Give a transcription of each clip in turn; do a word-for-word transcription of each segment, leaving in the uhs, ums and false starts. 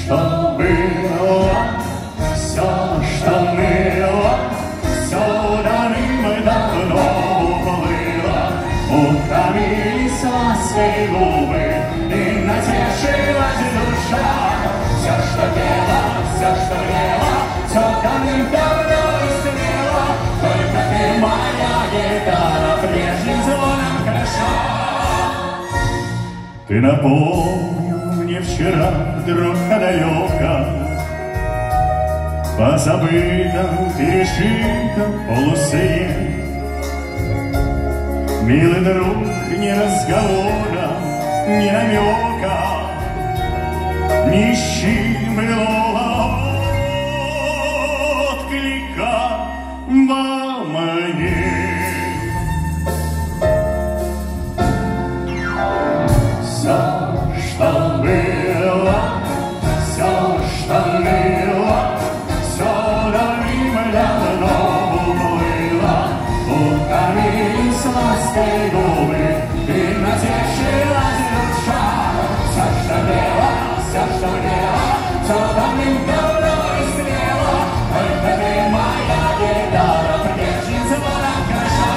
что было, все, что было, все давным-давно уплыло. Утомились лаской губы, и натешилась душа. Все, что пело, все, что грело, все давным-давно истлело. Только ты, моя гитара, прежним звоном хороша. Ты напомнил мне вчера вдруг далеко, по забытым пережиткам полусне. Милый друг, ни разговора, ни намека, ни щемилого отклика во мне. Все, что было, все, что было, все давным-давно уплыло. Утомились лаской губы, и натешилась душа. Все, что было, все, что было, все давным-давно истлело. Только ты, моя гитара, прежним звоном хороша.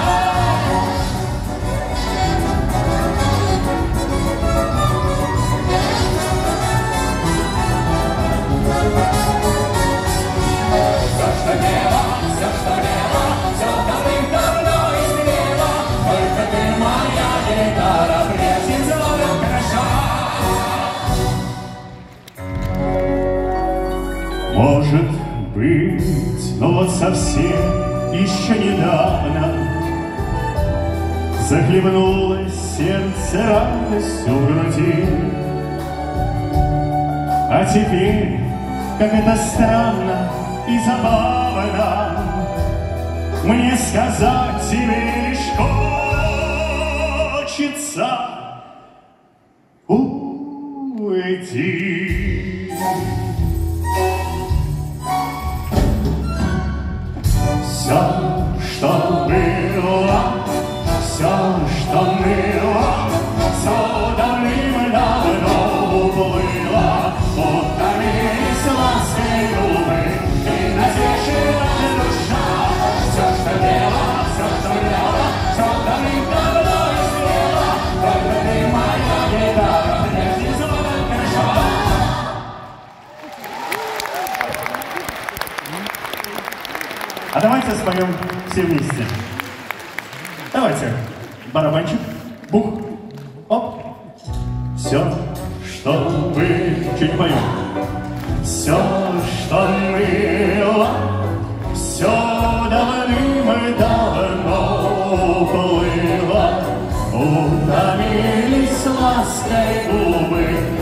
Все, что было, все, что было, все давным-давно истлело. Только ты, моя гитара, прежним звоном хороша. Может быть, но вот совсем еще недавно захлебнулось сердце радостью в груди. А теперь, как это странно и забавно, мне сказать тебе лишь хочется уйти. Все, что было, все, что было, все давным-давно уплыло. Утомились лаской губы, и натешилась душа. Все, что было, все, что было, все давным-давно истлело. Только ты, моя гитара, прежним звоном хороша. А давайте споем все вместе. Давайте. Барабанчик. Бух. Оп. Все, что вы... Чуть поем. Все, что было, все давным-давно уплыло. Утомились лаской губы,